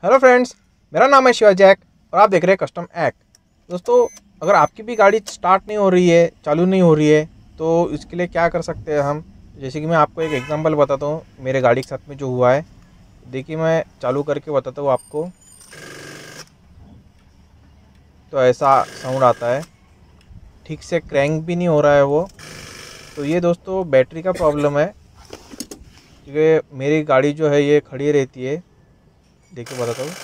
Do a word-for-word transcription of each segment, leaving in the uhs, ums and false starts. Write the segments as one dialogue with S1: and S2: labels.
S1: Hello friends, मेरा नाम है शिवा जैक और आप देख रहे हैं कस्टम एक्ट। दोस्तों, अगर आपकी भी गाड़ी स्टार्ट नहीं हो रही है, चालू नहीं हो रही है, तो इसके लिए क्या कर सकते हैं हम। जैसे कि मैं आपको एक एग्जांपल बताता हूँ मेरे गाड़ी के साथ में जो हुआ है। देखिए, मैं चालू करके बताता हूँ आपको। तो ऐसा साउंड आता है, ठीक से क्रैंक भी नहीं हो रहा है वो। तो ये दोस्तों बैटरी का प्रॉब्लम है, क्योंकि मेरी गाड़ी जो है ये खड़ी रहती है। देखिए बताता हूँ,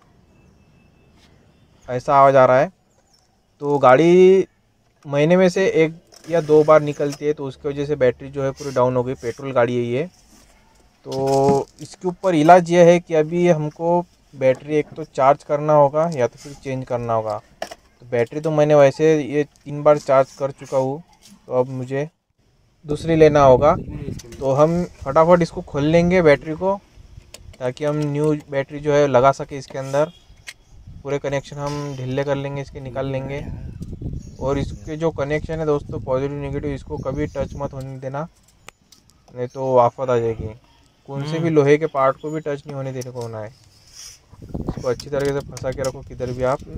S1: ऐसा आवाज़ आ रहा है। तो गाड़ी महीने में से एक या दो बार निकलती है, तो उसकी वजह से बैटरी जो है पूरी डाउन हो गई। पेट्रोल गाड़ी है ये। तो इसके ऊपर इलाज ये है कि अभी हमको बैटरी एक तो चार्ज करना होगा या तो फिर चेंज करना होगा। तो बैटरी तो मैंने वैसे ये तीन बार चार्ज कर चुका हूँ, तो अब मुझे दूसरी लेना होगा। तो हम फटाफट इसको खोल लेंगे बैटरी को, ताकि हम न्यू बैटरी जो है लगा सके इसके अंदर। पूरे कनेक्शन हम ढीले कर लेंगे, इसके निकाल लेंगे। और इसके जो कनेक्शन है दोस्तों, पॉजिटिव नेगेटिव, इसको कभी टच मत होने देना, नहीं तो आफत आ जाएगी। कौन से भी लोहे के पार्ट को भी टच नहीं होने देने को होना है। इसको अच्छी तरीके से फंसा के रखो किधर भी आप।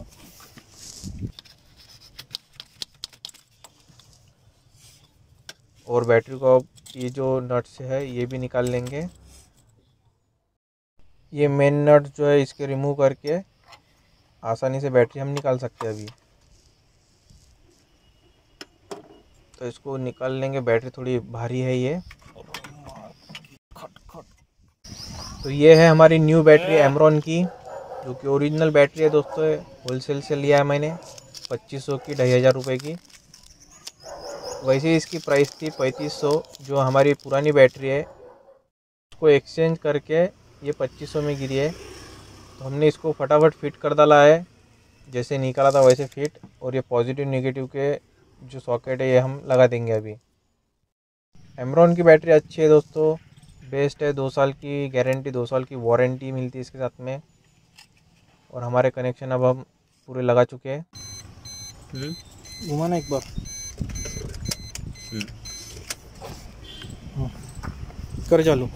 S1: और बैटरी को अब ये जो नट्स है ये भी निकाल लेंगे। ये मेन नट जो है इसके रिमूव करके आसानी से बैटरी हम निकाल सकते हैं अभी। तो इसको निकाल लेंगे, बैटरी थोड़ी भारी है ये। तो ये है हमारी न्यू बैटरी एमरॉन की, जो कि ओरिजिनल बैटरी है दोस्तों। होलसेल से लिया है मैंने, पच्चीस सौ की, ढाई हज़ार रुपये की। वैसे इसकी प्राइस थी पैंतीस सौ। जो हमारी पुरानी बैटरी है उसको एक्सचेंज करके ये पच्चीस सौ में गिरी है। तो हमने इसको फटाफट फिट कर डाला है, जैसे निकाला था वैसे फिट। और ये पॉजिटिव नेगेटिव के जो सॉकेट है ये हम लगा देंगे अभी। एमरॉन की बैटरी अच्छी है दोस्तों, बेस्ट है। दो साल की गारंटी, दो साल की वारंटी मिलती है इसके साथ में। और हमारे कनेक्शन अब हम पूरे लगा चुके हैं।
S2: घुमाना एक बार। हाँ, कर चालू।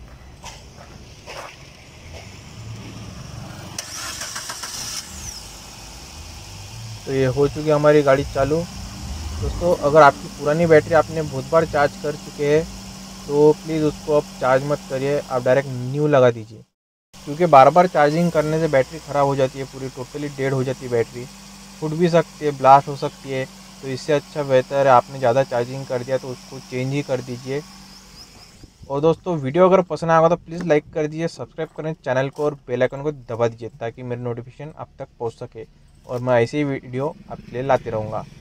S1: तो ये हो चुकी हमारी गाड़ी चालू। दोस्तों, अगर आपकी पुरानी बैटरी आपने बहुत बार चार्ज कर चुके हैं, तो प्लीज़ उसको अब चार्ज मत करिए, आप डायरेक्ट न्यू लगा दीजिए। क्योंकि बार बार चार्जिंग करने से बैटरी ख़राब हो जाती है, पूरी टोटली डेड हो जाती है बैटरी। फूट भी सकती है, ब्लास्ट हो सकती है। तो इससे अच्छा बेहतर है, आपने ज़्यादा चार्जिंग कर दिया तो उसको चेंज ही कर दीजिए। और दोस्तों, वीडियो अगर पसंद आएगा तो प्लीज़ लाइक कर दीजिए, सब्सक्राइब करें चैनल को और बेल आइकन को दबा दीजिए, ताकि मेरी नोटिफिकेशन आप तक पहुंच सके और मैं ऐसी ही वीडियो आपके लिए लाते रहूँगा।